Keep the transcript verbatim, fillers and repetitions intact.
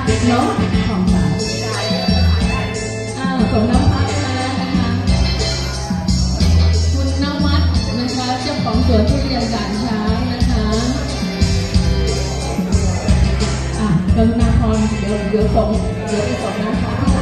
เนาะของฝากอ้าวของน้ำพัดมาแล้วนะคะคุณนวัดนะคะเจ้าของสวนทุเรียนด่านช้างนะคะอ่ะกรุณาพรเดี๋ยวเดี๋ยวส่งเดี๋ยวไปส่งนะคะ